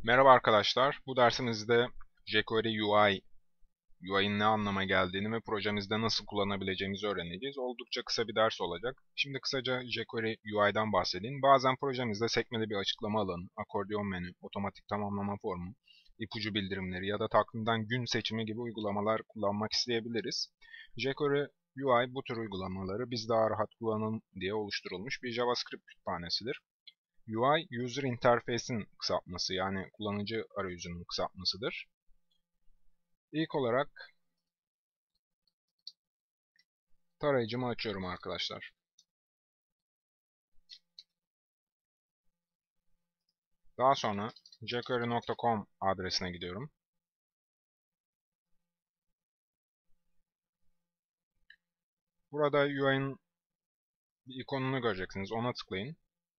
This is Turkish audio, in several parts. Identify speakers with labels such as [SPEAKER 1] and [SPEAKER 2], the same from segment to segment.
[SPEAKER 1] Merhaba arkadaşlar. Bu dersimizde jQuery UI'nin ne anlama geldiğini ve projemizde nasıl kullanabileceğimizi öğreneceğiz. Oldukça kısa bir ders olacak. Şimdi kısaca jQuery UI'dan bahsedeyim. Bazen projemizde sekmeli bir açıklama alanı, akordeon menü, otomatik tamamlama formu, ipucu bildirimleri ya da takvimden gün seçimi gibi uygulamalar kullanmak isteyebiliriz. jQuery UI bu tür uygulamaları biz daha rahat kullanalım diye oluşturulmuş bir JavaScript kütüphanesidir. UI, User Interface'in kısaltması yani kullanıcı arayüzünün kısaltmasıdır. İlk olarak tarayıcımı açıyorum arkadaşlar. Daha sonra jQuery.com adresine gidiyorum. Burada UI'nin bir ikonunu göreceksiniz. Ona tıklayın.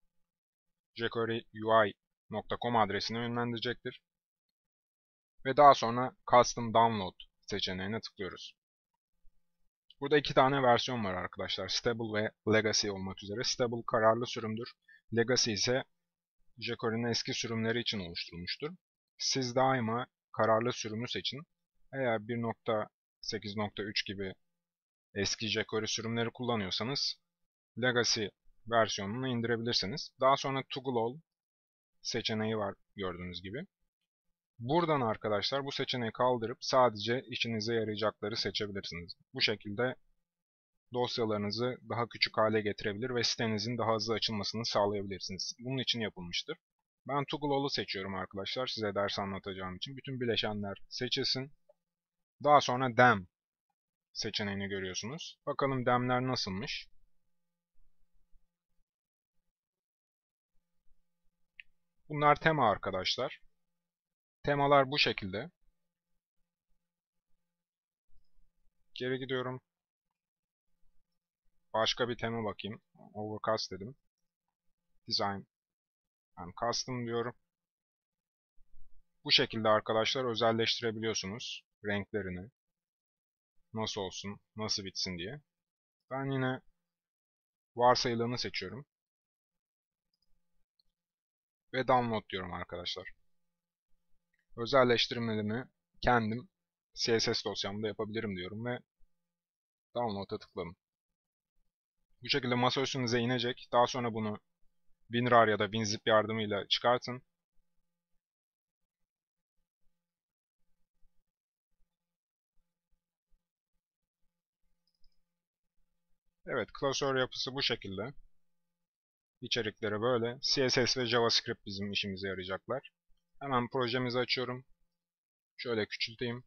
[SPEAKER 1] jQueryui.com adresine yönlendirecektir. Ve daha sonra Custom Download seçeneğine tıklıyoruz. Burada iki tane versiyon var arkadaşlar. Stable ve Legacy olmak üzere. Stable kararlı sürümdür. Legacy ise jQuery'nin eski sürümleri için oluşturulmuştur. Siz daima kararlı sürümü seçin. Eğer 1.8.3 gibi eski jQuery sürümleri kullanıyorsanız Legacy versiyonunu indirebilirsiniz. Daha sonra Toggle All seçeneği var gördüğünüz gibi. Buradan arkadaşlar bu seçeneği kaldırıp sadece işinize yarayacakları seçebilirsiniz. Bu şekilde dosyalarınızı daha küçük hale getirebilir ve sitenizin daha hızlı açılmasını sağlayabilirsiniz. Bunun için yapılmıştır. Ben Toggle All'u seçiyorum arkadaşlar size ders anlatacağım için. Bütün bileşenler seçilsin. Daha sonra Dem seçeneğini görüyorsunuz. Bakalım Dem'ler nasılmış. Bunlar tema arkadaşlar. Temalar bu şekilde. Geri gidiyorum. Başka bir tema bakayım. Overcast dedim. Design and Custom diyorum. Bu şekilde arkadaşlar özelleştirebiliyorsunuz renklerini. Nasıl olsun, nasıl bitsin diye. Ben yine varsayılanı seçiyorum. Ve download diyorum arkadaşlar. Özelleştirmelerimi kendim CSS dosyamda yapabilirim diyorum ve download'a tıkladım. Bu şekilde masaüstünüze inecek. Daha sonra bunu WinRAR ya da WinZip yardımıyla çıkartın. Evet, klasör yapısı bu şekilde. İçerikleri böyle. CSS ve JavaScript bizim işimize yarayacaklar. Hemen projemizi açıyorum. Şöyle küçülteyim.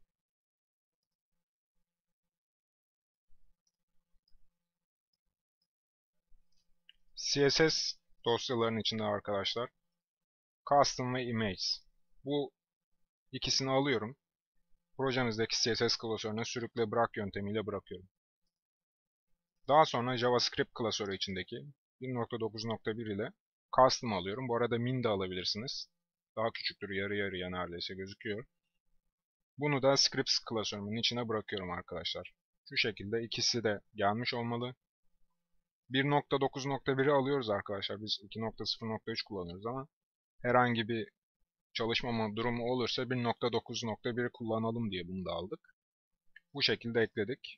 [SPEAKER 1] CSS dosyalarının içinde arkadaşlar Custom ve Image. Bu ikisini alıyorum. Projemizdeki CSS klasörüne sürükle bırak yöntemiyle bırakıyorum. Daha sonra JavaScript klasörü içindeki 1.9.1 ile Custom alıyorum. Bu arada min de alabilirsiniz. Daha küçüktür, yarı yarıya neredeyse gözüküyor. Bunu da Scripts klasörümün içine bırakıyorum arkadaşlar. Şu şekilde ikisi de gelmiş olmalı. 1.9.1'i alıyoruz arkadaşlar. Biz 2.0.3 kullanıyoruz ama herhangi bir çalışmama durumu olursa 1.9.1'i kullanalım diye bunu da aldık. Bu şekilde ekledik.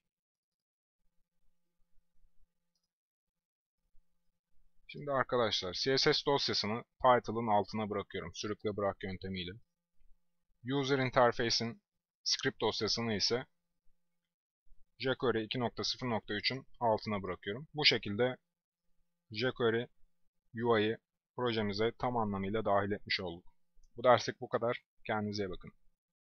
[SPEAKER 1] Şimdi arkadaşlar CSS dosyasını title'ın altına bırakıyorum. Sürükle bırak yöntemiyle. User Interface'in script dosyasını ise jQuery 2.0.3'ün altına bırakıyorum. Bu şekilde jQuery UI'yi projemize tam anlamıyla dahil etmiş olduk. Bu derslik bu kadar. Kendinize iyi bakın.